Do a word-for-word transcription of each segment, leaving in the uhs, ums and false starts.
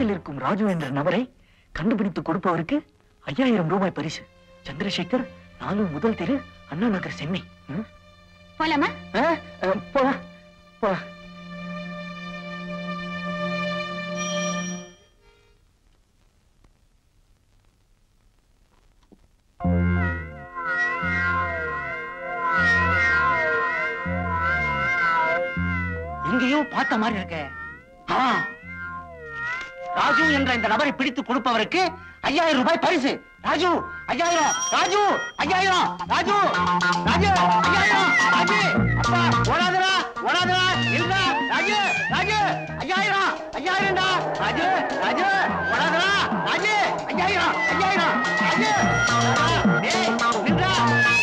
படத்தில் இருக்கும் ராஜு என்ற நபரை கண்டுபிடித்து கொடுப்பவருக்கு ஐயாயிரம் ரூபாய் பரிசு. சந்திரசேகர், நாலு முதல் தெரு, அண்ணா நகர், சென்னை. போலாமா? போலாம் போலாம். எங்கேயோ பார்த்த மாதிரி இருக்க. ராஜு என்ற இந்த நபரை பிடித்து கொடுப்பவருக்கு ஐயாயிரம் ரூபாய் பரிசு. ராஜு ஐயாயிரம், ராஜு ஐயாயிரம், ராஜு ராஜு ஐயாயிரம், ராஜு அப்பா ஓடாதடா ஓடாதடா இல்ல ராஜு ராஜு ஐயாயிரம் ஐயாயிரம்டா ராஜு ராஜு ஓடாதடா ராஜு ஐயாயிரம் ஐயாயிரம் ராஜு டேய் நின்றா.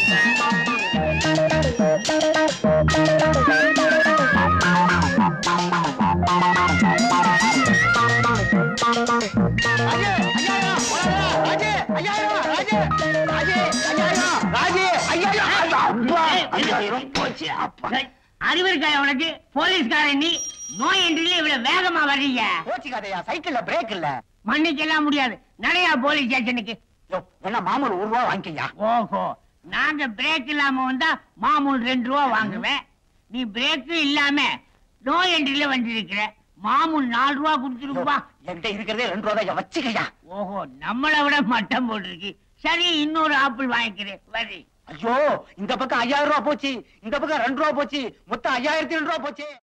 அறிவிருக்கா உனக்கு? போலீஸ்காரன் நீ நோய் என்றிலே இவ்வளவு வேகமா வர்றீங்க. போச்சுக்காதையா, சைக்கிள்ல பிரேக் இல்ல. மன்னிக்கலாம் முடியாது. நடையா போலீஸ் ஸ்டேஷனுக்கு. என்ன மாமூல் ஒரு ரூபா வாங்கிக்கையா? ஓஹோ, நாங்க பிரேக் இல்லாம வந்தா மாமூல் ரெண்டு ரூபா வாங்குவேன். நீ பிரேக்கு இல்லாம நோய் என்றிலே வந்திருக்கிற, மாமூல் நாலு ரூபா கொடுத்துருப்பா. என்கிட்ட இருக்கிறதே ரெண்டு ரூபா வச்சுக்கையா. ஓஹோ, நம்மளை விட மட்டம் போட்டிருக்கு. சரி, இன்னொரு ஆப்பிள் வாங்கிக்கிறேன். வரி. ஐயோ, இந்த பக்கம் ஐயாயிரம் ரூபா போச்சு, இந்த பக்கம் ரெண்டு ரூபா போச்சு, மொத்தம் ஐயாயிரத்தி ரெண்டு ரூபா போச்சு.